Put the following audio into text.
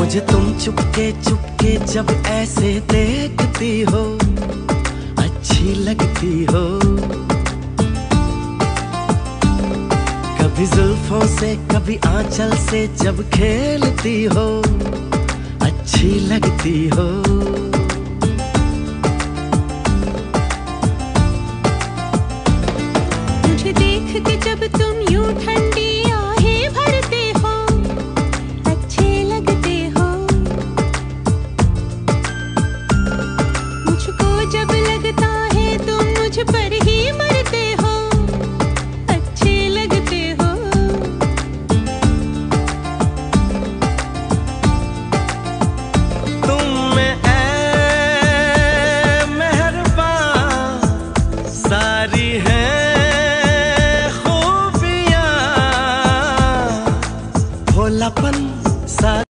मुझे तुम चुपके चुपके जब ऐसे देखती हो, अच्छी लगती हो। कभी जुल्फों से कभी आंचल से जब खेलती हो, अच्छी लगती हो। मुझे देख के जब तुम